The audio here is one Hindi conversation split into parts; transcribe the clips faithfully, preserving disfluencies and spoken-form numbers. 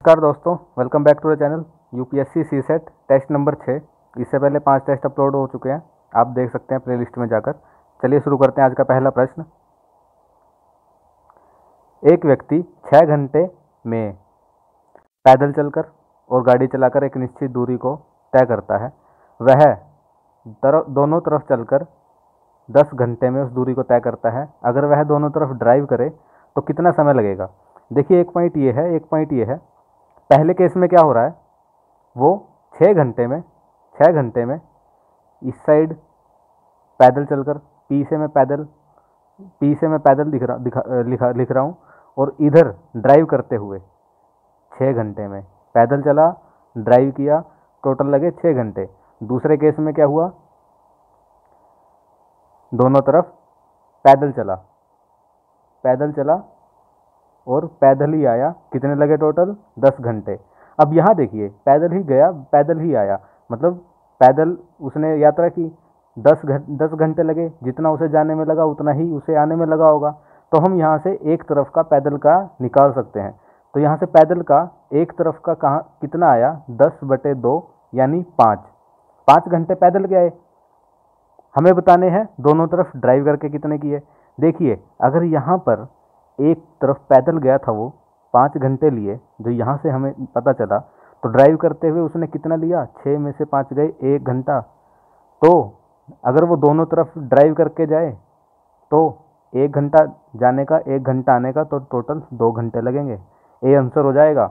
नमस्कार दोस्तों, welcome back to the channel. UPSC C SAT test number छः। इससे पहले पांच टेस्ट अपलोड हो चुके हैं, आप देख सकते हैं प्लेलिस्ट में जाकर। चलिए शुरू करते हैं आज का पहला प्रश्न। एक व्यक्ति छः घंटे में पैदल चलकर और गाड़ी चलाकर एक निश्चित दूरी को तय करता है। वह तरफ दोनों तरफ चलकर दस घंटे में उस दूरी को तय करता है। अगर वह दोनों तरफ ड्राइव करे तो कितना समय लगेगा? देखिए, एक पॉइंट ये है, एक पॉइंट ये है। पहले केस में क्या हो रहा है, वो छः घंटे में छः घंटे में इस साइड पैदल चलकर पी से मैं पैदल पी से मैं पैदल दिख रहा दिखा लिखा लिख रहा हूँ, और इधर ड्राइव करते हुए छः घंटे में पैदल चला, ड्राइव किया, टोटल लगे छः घंटे। दूसरे केस में क्या हुआ, दोनों तरफ पैदल चला पैदल चला और पैदल ही आया। कितने लगे टोटल? दस घंटे। अब यहाँ देखिए, पैदल ही गया, पैदल ही आया, मतलब पैदल उसने यात्रा की, दस घंटे दस घंटे लगे। जितना उसे जाने में लगा उतना ही उसे आने में लगा होगा। तो हम यहाँ से एक तरफ का पैदल का निकाल सकते हैं। तो यहाँ से पैदल का एक तरफ का कहाँ कितना आया? दस बटे दो यानी पाँच। पाँच घंटे पैदल गए। हमें बताने हैं दोनों तरफ ड्राइव करके कितने किए। देखिए, अगर यहाँ पर एक तरफ पैदल गया था, वो पाँच घंटे लिए, जो यहाँ से हमें पता चला, तो ड्राइव करते हुए उसने कितना लिया? छः में से पाँच गए, एक घंटा। तो अगर वो दोनों तरफ ड्राइव करके जाए तो एक घंटा जाने का, एक घंटा आने का, तो टोटल दो घंटे लगेंगे। ए आंसर हो जाएगा।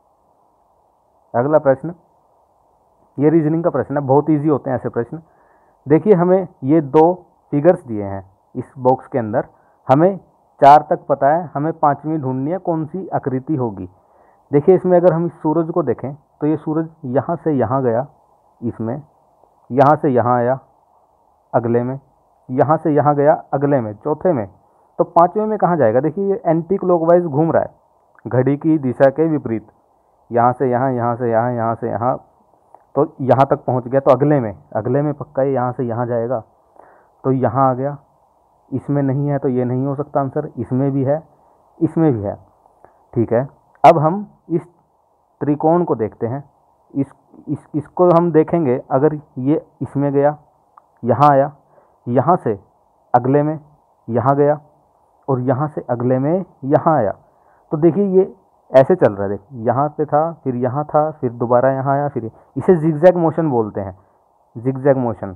अगला प्रश्न, ये रीजनिंग का प्रश्न है, बहुत ईजी होते हैं ऐसे प्रश्न। देखिए, हमें ये दो फिगर्स दिए हैं इस बॉक्स के अंदर। हमें चार तक पता है, हमें पांचवी ढूंढनी है, कौन सी आकृति होगी। देखिए, इसमें अगर हम इस सूरज को देखें तो ये सूरज यहाँ से यहाँ गया, इसमें यहाँ से यहाँ आया अगले में, यहाँ से यहाँ गया अगले में, चौथे में। तो पांचवें में कहाँ जाएगा? देखिए, ये एंटी क्लॉकवाइज घूम रहा है, घड़ी की दिशा के विपरीत। यहाँ से यहाँ, यहाँ से यहाँ, यहाँ से यहाँ, तो यहाँ तक पहुँच गया। तो अगले में अगले में पक्का ये यहाँ से यहाँ जाएगा। तो यहाँ आ गया। इसमें नहीं है तो ये नहीं हो सकता आंसर। इसमें भी है, इसमें भी है। ठीक है, अब हम इस त्रिकोण को देखते हैं। इस इस इसको हम देखेंगे। अगर ये इसमें गया, यहाँ आया, यहाँ से अगले में यहाँ गया, और यहाँ से अगले में यहाँ आया, तो देखिए ये ऐसे चल रहा है। देखिए, यहाँ पे था, फिर यहाँ था, फिर दोबारा यहाँ आया, फिर इसे जिगजैग मोशन बोलते हैं। Zigzag motion,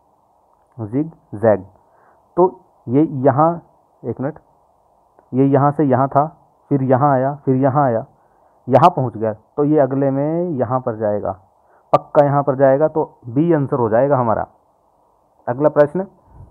zigzag. तो ये यहाँ, एक मिनट, ये यहाँ से यहाँ था, फिर यहाँ आया, फिर यहाँ आया, यहाँ पहुँच गया। तो ये अगले में यहाँ पर जाएगा, पक्का यहाँ पर जाएगा। तो बी आंसर हो जाएगा हमारा। अगला प्रश्न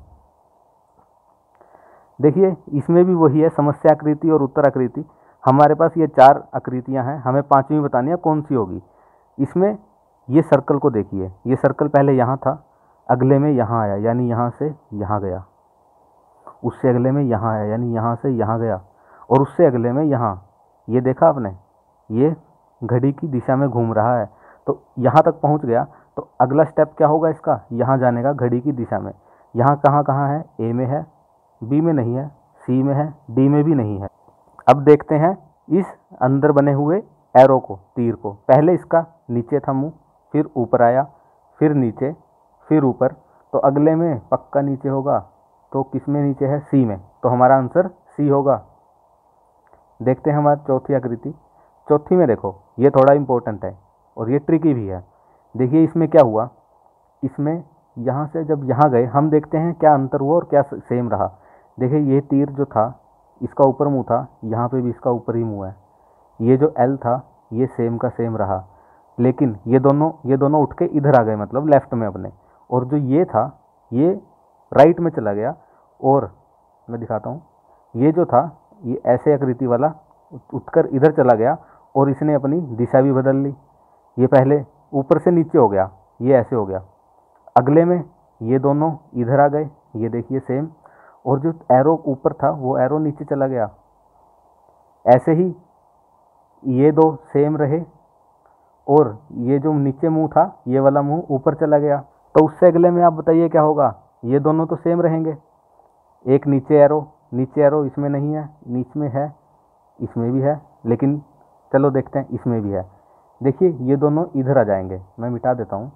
देखिए, इसमें भी वही है, समस्या आकृति और उत्तर आकृति। हमारे पास ये चार आकृतियाँ हैं, हमें पांचवी बतानी है कौन सी होगी। इसमें ये सर्कल को देखिए, ये सर्कल पहले यहाँ था, अगले में यहाँ आया, यानी यहाँ से यहाँ गया, उससे अगले में यहाँ आया, यानी यहाँ से यहाँ गया, और उससे अगले में यहाँ। ये देखा आपने, ये घड़ी की दिशा में घूम रहा है, तो यहाँ तक पहुँच गया। तो अगला स्टेप क्या होगा इसका? यहाँ जाने का, घड़ी की दिशा में। यहाँ कहाँ कहाँ है? ए में है, बी में नहीं है, सी में है, डी में भी नहीं है। अब देखते हैं इस अंदर बने हुए एरो को, तीर को। पहले इसका नीचे था मुँह, फिर ऊपर आया, फिर नीचे, फिर ऊपर। तो अगले में पक्का नीचे होगा। तो किस में नीचे है? सी में। तो हमारा आंसर सी होगा। देखते हैं हमारी चौथी आकृति। चौथी में देखो, ये थोड़ा इम्पोर्टेंट है और ये ट्रिकी भी है। देखिए, इसमें क्या हुआ, इसमें यहाँ से जब यहाँ गए, हम देखते हैं क्या अंतर हुआ और क्या सेम रहा। देखिए, ये तीर जो था, इसका ऊपर मुँह था, यहाँ पे भी इसका ऊपर ही मुँह है। ये जो एल था, ये सेम का सेम रहा, लेकिन ये दोनों ये दोनों उठ के इधर आ गए, मतलब लेफ्ट में अपने। और जो ये था, ये राइट में चला गया। और मैं दिखाता हूँ, ये जो था, ये ऐसे आकृति वाला उठकर इधर चला गया, और इसने अपनी दिशा भी बदल ली। ये पहले ऊपर से नीचे हो गया, ये ऐसे हो गया। अगले में ये दोनों इधर आ गए, ये देखिए सेम। और जो एरो ऊपर था, वो एरो नीचे चला गया। ऐसे ही ये दो सेम रहे, और ये जो नीचे मुंह था, ये वाला मुंह ऊपर चला गया। तो उससे अगले में आप बताइए क्या होगा? ये दोनों तो सेम रहेंगे। एक नीचे एरो, नीचे एरो इसमें नहीं है, नीचे में है, इसमें भी है, लेकिन चलो देखते हैं इसमें भी है। देखिए ये दोनों इधर आ जाएंगे, मैं मिटा देता हूँ,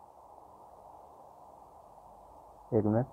एक मिनट।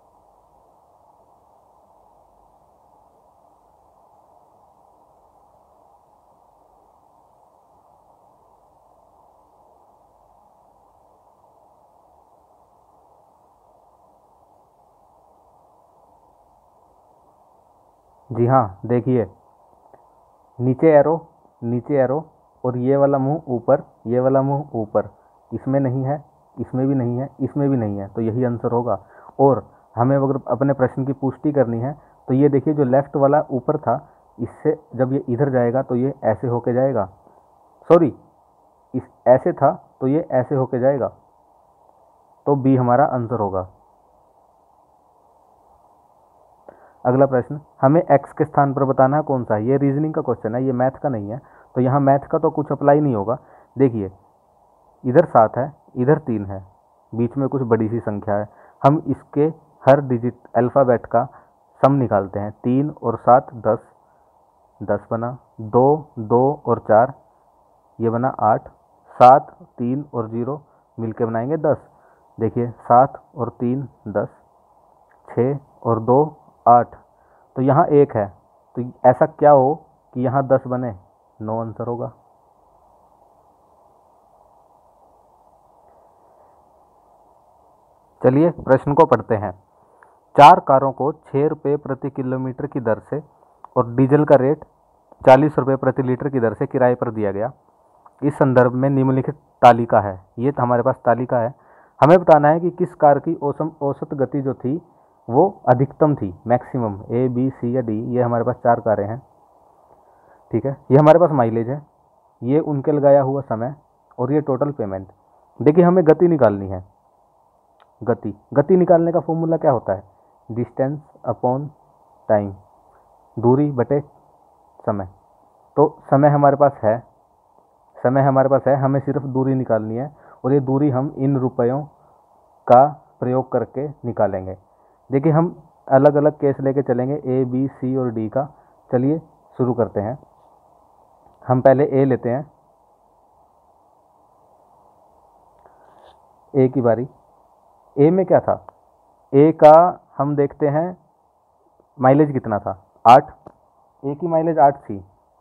जी हाँ, देखिए नीचे एरो, नीचे एरो, और ये वाला मुंह ऊपर, ये वाला मुंह ऊपर, इसमें नहीं है, इसमें भी नहीं है, इसमें भी नहीं है, तो यही आंसर होगा। और हमें अगर अपने प्रश्न की पुष्टि करनी है तो ये देखिए जो लेफ्ट वाला ऊपर था, इससे जब ये इधर जाएगा तो ये ऐसे होके जाएगा, सॉरी इस ऐसे था तो ये ऐसे होके जाएगा, तो बी हमारा आंसर होगा। अगला प्रश्न, हमें एक्स के स्थान पर बताना है कौन सा है। ये रीजनिंग का क्वेश्चन है, ये मैथ का नहीं है, तो यहाँ मैथ का तो कुछ अप्लाई नहीं होगा। देखिए इधर सात है, इधर तीन है, बीच में कुछ बड़ी सी संख्या है, हम इसके हर डिजिट अल्फ़ाबेट का सम निकालते हैं। तीन और सात दस, दस बना, दो दो और चार ये बना आठ, सात तीन और जीरो मिलके बनाएंगे दस। देखिए सात और तीन दस, छः और दो आठ, तो यहाँ एक है, तो ऐसा क्या हो कि यहाँ दस बने, नो आंसर होगा। चलिए प्रश्न को पढ़ते हैं। चार कारों को छः रुपये प्रति किलोमीटर की दर से और डीजल का रेट चालीस रुपये प्रति लीटर की दर से किराए पर दिया गया। इस संदर्भ में निम्नलिखित तालिका है, ये तो हमारे पास तालिका है। हमें बताना है कि किस कार की औसम औसत गति जो थी वो अधिकतम थी, मैक्सिमम, ए बी सी या डी, ये हमारे पास चार कारें हैं, ठीक है। ये हमारे पास माइलेज है, ये उनके लगाया हुआ समय, और ये टोटल पेमेंट। देखिए हमें गति निकालनी है, गति गति निकालने का फॉर्मूला क्या होता है, डिस्टेंस अपॉन टाइम, दूरी बटे समय। तो समय हमारे पास है, समय हमारे पास है, हमें सिर्फ दूरी निकालनी है, और ये दूरी हम इन रुपयों का प्रयोग करके निकालेंगे। देखिए हम अलग अलग केस लेके चलेंगे, ए बी सी और डी का। चलिए शुरू करते हैं। हम पहले ए लेते हैं, ए की बारी। ए में क्या था, ए का हम देखते हैं माइलेज कितना था, आठ, ए की माइलेज आठ थी।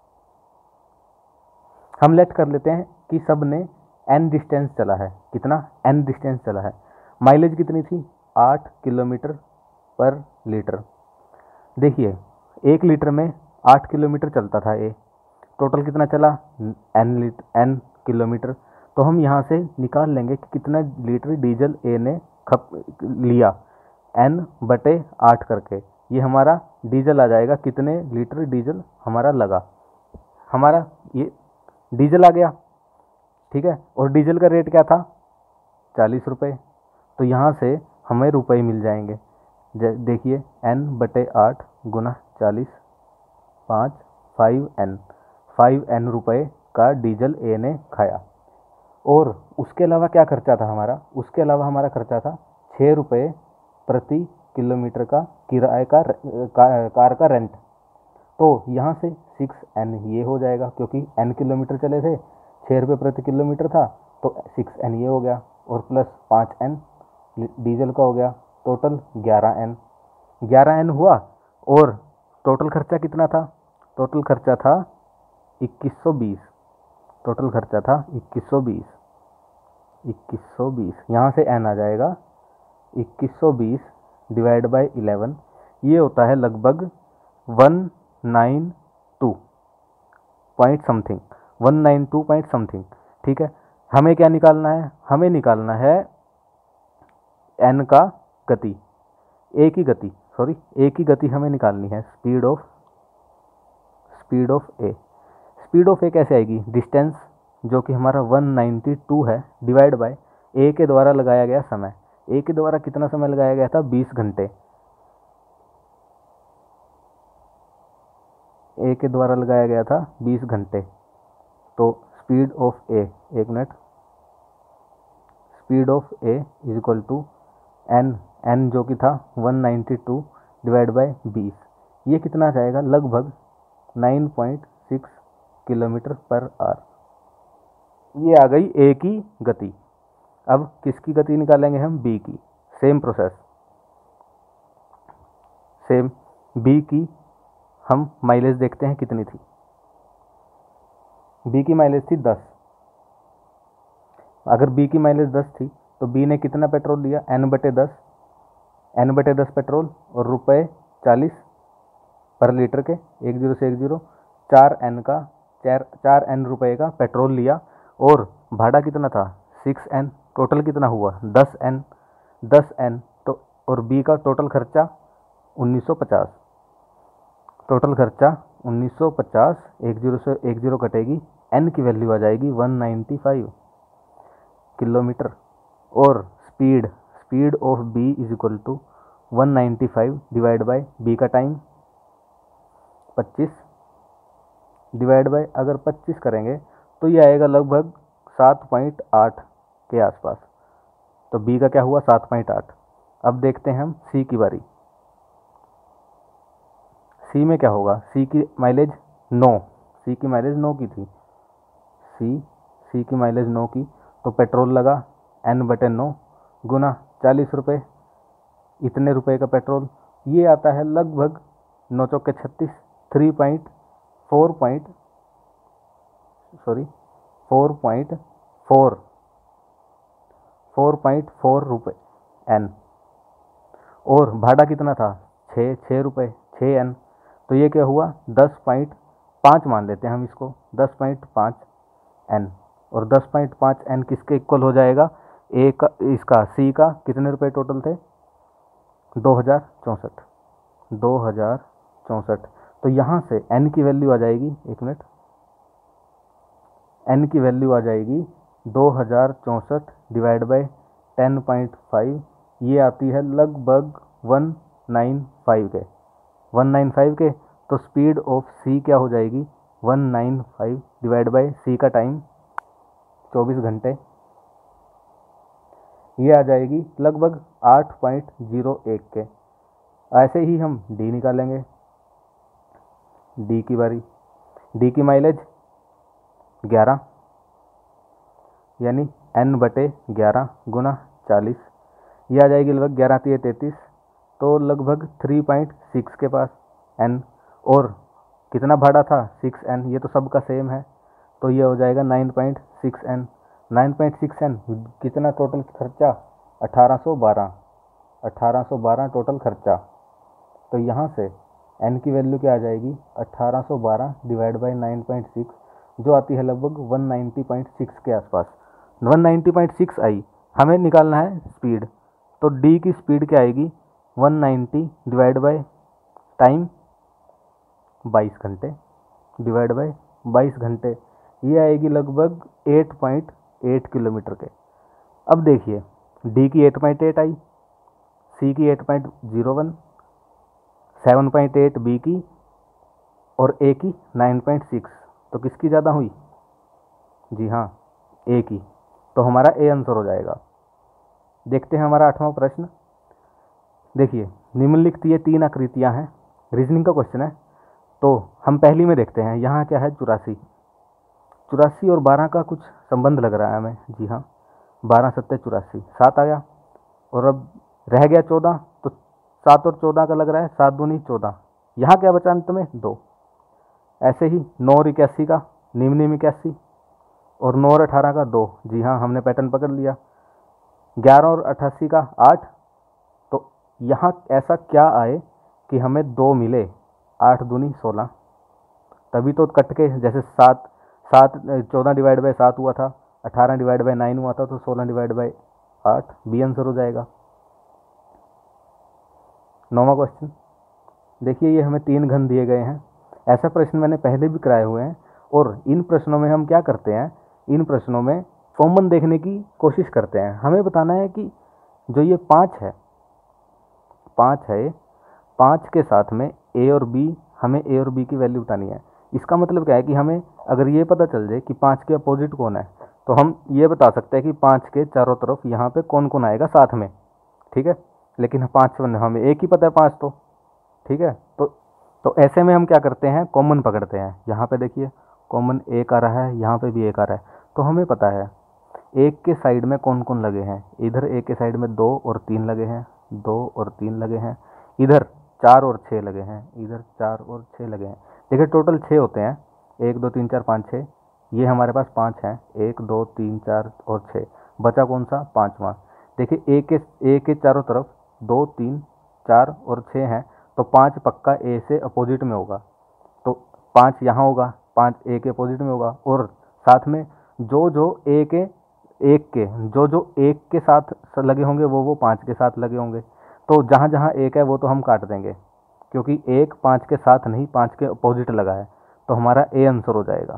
हम लेट कर लेते हैं कि सब ने एन डिस्टेंस चला है, कितना, एन डिस्टेंस चला है, माइलेज कितनी थी, आठ किलोमीटर पर लीटर। देखिए एक लीटर में आठ किलोमीटर चलता था ए, टोटल कितना चला, एन लीटर एन किलोमीटर। तो हम यहाँ से निकाल लेंगे कि कितना लीटर डीजल ए ने खप लिया, एन बटे आठ करके, ये हमारा डीजल आ जाएगा, कितने लीटर डीजल हमारा लगा, हमारा ये डीजल आ गया, ठीक है। और डीजल का रेट क्या था, चालीस रुपये, तो यहाँ से हमें रुपये मिल जाएंगे। देखिए एन बटे आठ गुना चालीस, पाँच, फाइव एन, फाइव एन रुपये का डीजल ए ने खाया। और उसके अलावा क्या खर्चा था हमारा, उसके अलावा हमारा खर्चा था छः रुपये प्रति किलोमीटर का किराए का, का कार का रेंट। तो यहाँ से सिक्स एन ये हो जाएगा, क्योंकि एन किलोमीटर चले थे, छः रुपये प्रति किलोमीटर था, तो सिक्स एन ये हो गया, और प्लस पाँच एन डीजल का हो गया, टोटल ग्यारह एन, ग्यारह एन हुआ। और टोटल खर्चा कितना था, टोटल खर्चा था इक्कीस सौ बीस, टोटल खर्चा था इक्कीस सौ बीस, इक्कीस सौ बीस, यहाँ से एन आ जाएगा, इक्कीस सौ बीस डिवाइड बाई इलेवन, ये होता है लगभग one nine two point something, one nine two point something, ठीक है। हमें क्या निकालना है, हमें निकालना है एन का गति, ए की गति, सॉरी ए की गति हमें निकालनी है, speed of speed of A. Speed of A कैसे आएगी, डिस्टेंस जो कि हमारा वन नाइन्टी टू है, डिवाइड बाय ए के द्वारा लगाया गया समय। ए के द्वारा कितना समय लगाया गया था, बीस घंटे, ए के द्वारा लगाया गया था बीस घंटे। तो स्पीड ऑफ ए, एक मिनट, speed of A is equal to N, N जो कि था one ninety two divide by बीस, ये कितना आ जाएगा, लगभग nine point six kilometre per hour. ये आ गई ए की गति। अब किसकी गति निकालेंगे हम? बी की। Same process, same. बी की हम माइलेज देखते हैं कितनी थी। बी की माइलेज थी दस। अगर बी की माइलेज दस थी तो बी ने कितना पेट्रोल लिया? एन बटे दस। एन बटे दस पेट्रोल और रुपये चालीस पर लीटर के, एक जीरो से एक जीरो, चार एन का चार चार एन रुपये का पेट्रोल लिया। और भाड़ा कितना था? Six N. टोटल कितना हुआ? दस एन। दस एन तो और बी का टोटल खर्चा उन्नीस सौ पचास। टोटल खर्चा उन्नीस सौ पचास, एक जीरो से एक जीरो कटेगी, एन की वैल्यू आ जाएगी एक सौ पचानवे किलोमीटर। और speed speed of B is equal to एक सौ पचानवे डिवाइड बाय बी का टाइम पच्चीस, डिवाइड बाय अगर पच्चीस करेंगे तो ये आएगा लगभग सात पॉइंट आठ के आसपास। तो बी का क्या हुआ? सात पॉइंट आठ। अब देखते हैं हम सी की बारी। सी में क्या होगा? सी की माइलेज नौ। सी की माइलेज नौ की थी। सी सी की माइलेज नौ की, तो पेट्रोल लगा एन बटे नौ गुना चालीस रुपये, इतने रुपए का पेट्रोल। ये आता है लगभग नौ चौके छत्तीस, three point four point sorry four point four four point four रुपये एन। और भाड़ा कितना था? छः छः रुपये, छः एन। तो ये क्या हुआ? दस पॉइंट पाँच मान लेते हैं हम इसको, दस पॉइंट पाँच एन। और दस पॉइंट पाँच एन किसके इक्वल हो जाएगा? ए का, इसका सी का कितने रुपए टोटल थे? दो हज़ार चौंसठ। दो हज़ार चौंसठ। तो यहाँ से एन की वैल्यू आ जाएगी, एक मिनट, एन की वैल्यू आ जाएगी दो हज़ार चौंसठ divide by ten point five. ये आती है लगभग वन नाइन फाइव के वन नाइन फाइव के। तो स्पीड ऑफ सी क्या हो जाएगी? One nine five divide by C का टाइम चौबीस घंटे। ये आ जाएगी लगभग आठ पॉइंट ज़ीरो एक के। ऐसे ही हम डी निकालेंगे। डी की बारी। डी की माइलेज ग्यारह, यानी एन बटे ग्यारह गुना चालीस। ये आ जाएगी लगभग ग्यारह तीय तैंतीस, तो लगभग थ्री पॉइंट सिक्स के पास एन। और कितना भाड़ा था? Six N. ये तो सबका सेम है, तो ये हो जाएगा nine point six N. Nine point six N कितना टोटल खर्चा? अठारह सौ बारह। अठारह सौ बारह टोटल खर्चा। तो यहाँ से एन की वैल्यू क्या आ जाएगी? अठारह सौ बारह divide by nine point six, जो आती है लगभग वन नाइन्टी पॉइंट सिक्स के आसपास। वन नाइन्टी पॉइंट सिक्स आई। हमें निकालना है स्पीड, तो डी की स्पीड क्या आएगी? One ninety divide by time बाईस घंटे, डिवाइड बाई बाईस घंटे। ये आएगी लगभग एट पॉइंट एट किलोमीटर के। अब देखिए, डी की एट पॉइंट एट आई, सी की eight point zero one, seven point eight B की, और ए की नाइन पॉइंट सिक्स। तो किसकी ज़्यादा हुई? जी हाँ, ए की। तो हमारा ए आंसर हो जाएगा। देखते हैं हमारा आठवां प्रश्न। देखिए, निम्नलिखित ये तीन आकृतियां हैं, रीजनिंग का क्वेश्चन है। तो हम पहली में देखते हैं। यहाँ क्या है? चौरासी। चौरासी और बारह का कुछ संबंध लग रहा है हमें। जी हाँ, बारह सत्ते चौरासी, सात आ गया। और अब रह गया चौदह, तो सात और चौदह का लग रहा है सात दूनी चौदह। यहाँ क्या बचा अंत में? दो। ऐसे ही नौ और इक्यासी का निम्न निम्न इक्यासी, और नौ और अठारह का दो। जी हाँ, हमने पैटर्न पकड़ लिया। ग्यारह और अट्ठासी का आठ। तो यहाँ ऐसा क्या आए कि हमें दो मिले? आठ दूनी सोलह। तभी तो कट के, जैसे सात सात चौदह डिवाइड बाई सात हुआ था, अठारह डिवाइड बाई नाइन हुआ था, तो सोलह डिवाइड बाई आठ, बी आंसर हो जाएगा। नौवां क्वेश्चन देखिए, ये हमें तीन घन दिए गए हैं। ऐसा प्रश्न मैंने पहले भी कराए हुए हैं, और इन प्रश्नों में हम क्या करते हैं? इन प्रश्नों में कॉमन देखने की कोशिश करते हैं। हमें बताना है कि जो ये पाँच है पाँच है पाँच के साथ में ए और बी, हमें ए और बी की वैल्यू बतानी है। इसका मतलब क्या है कि हमें अगर ये पता चल जाए कि पाँच के अपोजिट कौन है, तो हम ये बता सकते हैं कि पाँच के चारों तरफ यहाँ पे कौन कौन आएगा साथ में। ठीक है, लेकिन पाँच हमें एक ही पता है, पाँच तो ठीक है। तो तो ऐसे में हम क्या करते हैं? कॉमन पकड़ते हैं। यहाँ पे देखिए, कॉमन एक आ रहा है, यहाँ पे भी एक आ रहा है, तो हमें पता है एक के साइड में कौन कौन लगे हैं। इधर एक के साइड में दो और तीन लगे हैं, दो और तीन लगे हैं, इधर चार और छः लगे हैं, इधर चार और छः लगे हैं। देखिए टोटल छः होते हैं, एक दो तीन चार पाँच छः, ये हमारे पास पाँच हैं, एक दो तीन चार और छः, बचा कौन सा, पाँचवा। देखिए एक के एक के चारों तरफ दो तीन चार और छः हैं, तो पाँच पक्का ए से अपोजिट में होगा, तो पाँच यहाँ होगा, पाँच ए के अपोजिट में होगा, और साथ में जो जो ए के एक के जो जो एक के साथ लगे होंगे वो वो पाँच के साथ लगे होंगे। तो जहाँ जहाँ एक है वो तो हम काट देंगे, क्योंकि एक पाँच के साथ नहीं, पाँच के अपोजिट लगा है, तो हमारा ए आंसर हो जाएगा।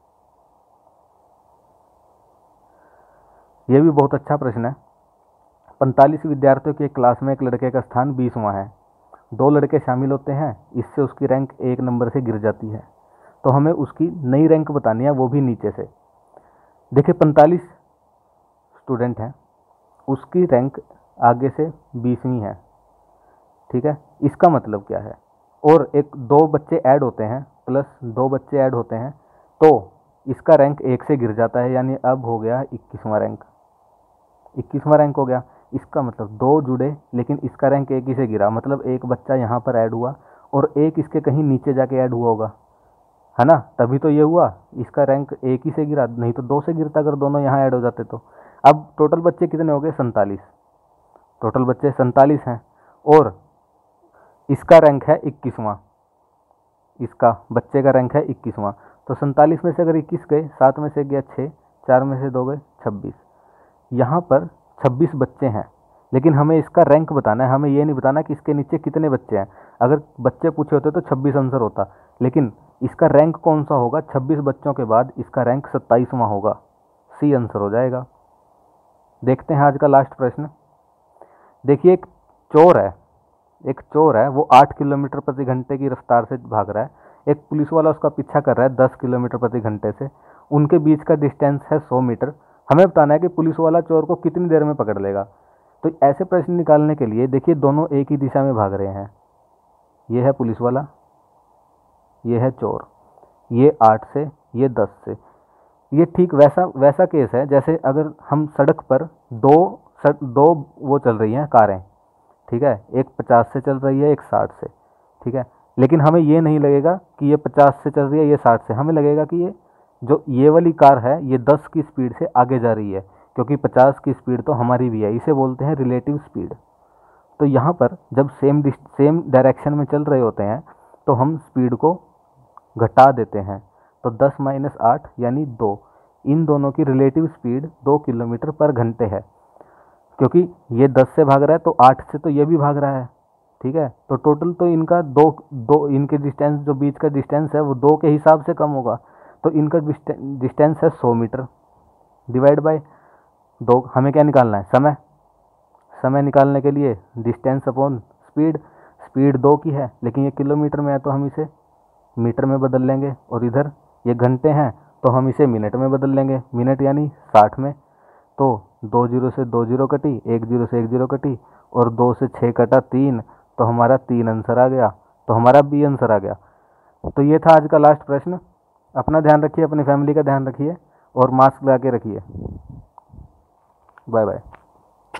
यह भी बहुत अच्छा प्रश्न है। पैंतालीस विद्यार्थियों की एक क्लास में एक लड़के का स्थान बीसवां है, दो लड़के शामिल होते हैं, इससे उसकी रैंक एक नंबर से गिर जाती है, तो हमें उसकी नई रैंक बतानी है, वो भी नीचे से। देखिए पैंतालीस स्टूडेंट हैं, उसकी रैंक आगे से बीसवीं है, ठीक है। इसका मतलब क्या है, और एक दो बच्चे ऐड होते हैं, प्लस दो बच्चे ऐड होते हैं, तो इसका रैंक एक से गिर जाता है, यानी अब हो गया इक्कीसवां रैंक, इक्कीसवां रैंक हो गया। इसका मतलब दो जुड़े लेकिन इसका रैंक एक ही से गिरा, मतलब एक बच्चा यहाँ पर ऐड हुआ और एक इसके कहीं नीचे जाके ऐड हुआ होगा, है ना, तभी तो ये हुआ, इसका रैंक एक ही से गिरा, नहीं तो दो से गिरता अगर दोनों यहाँ ऐड हो जाते तो। अब टोटल बच्चे कितने हो गए, सैंतालीस, टोटल बच्चे सैंतालीस हैं, और इसका रैंक है इक्कीसवां, इसका बच्चे का रैंक है इक्कीसवां, तो सैंतालीस में से अगर इक्कीस गए, सात में से गया छः, चार में से दो गए छब्बीस, यहाँ पर छब्बीस बच्चे हैं, लेकिन हमें इसका रैंक बताना है, हमें ये नहीं बताना कि इसके नीचे कितने बच्चे हैं। अगर बच्चे पूछे होते तो छब्बीस आंसर होता, लेकिन इसका रैंक कौन सा होगा, छब्बीस बच्चों के बाद इसका रैंक सत्ताईसवां होगा, सी आंसर हो जाएगा। देखते हैं आज का लास्ट प्रश्न। देखिए एक चोर है, एक चोर है, वो आठ किलोमीटर प्रति घंटे की रफ्तार से भाग रहा है, एक पुलिस वाला उसका पीछा कर रहा है दस किलोमीटर प्रति घंटे से, उनके बीच का डिस्टेंस है सौ मीटर। हमें बताना है कि पुलिस वाला चोर को कितनी देर में पकड़ लेगा। तो ऐसे प्रश्न निकालने के लिए देखिए दोनों एक ही दिशा में भाग रहे हैं, ये है पुलिस वाला, ये है चोर, ये आठ से ये दस से। ये ठीक वैसा वैसा केस है जैसे अगर हम सड़क पर दो सड़, दो वो चल रही हैं कारें, ठीक है, एक पचास से चल रही है एक साठ से, ठीक है, लेकिन हमें ये नहीं लगेगा कि ये पचास से चल रही है ये साठ से, हमें लगेगा कि ये जो ये वाली कार है ये दस की स्पीड से आगे जा रही है, क्योंकि पचास की स्पीड तो हमारी भी है, इसे बोलते हैं रिलेटिव स्पीड। तो यहाँ पर जब सेम सेम डायरेक्शन में चल रहे होते हैं तो हम स्पीड को घटा देते हैं, तो दस माइनस आठ यानी दो, इन दोनों की रिलेटिव स्पीड दो किलोमीटर पर घंटे है, क्योंकि ये दस से भाग रहा है तो आठ से तो ये भी भाग रहा है, ठीक है, तो टोटल तो इनका दो दो इनके डिस्टेंस जो बीच का डिस्टेंस है वो दो के हिसाब से कम होगा, तो इनका डिस्टेंस है सौ मीटर, डिवाइड बाय दो। हमें क्या निकालना है, समय। समय निकालने के लिए डिस्टेंस अपॉन स्पीड, स्पीड दो की है लेकिन ये किलोमीटर में है तो हम इसे मीटर में बदल लेंगे, और इधर ये घंटे हैं तो हम इसे मिनट में बदल लेंगे, मिनट यानी साठ में। तो दो जीरो से दो जीरो कटी, एक जीरो से एक जीरो कटी, और दो से छः कटा तीन, तो हमारा तीन आंसर आ गया, तो हमारा बी आंसर आ गया। तो ये था आज का लास्ट प्रश्न। अपना ध्यान रखिए, अपनी फैमिली का ध्यान रखिए, और मास्क लगा के रखिए। Bye bye.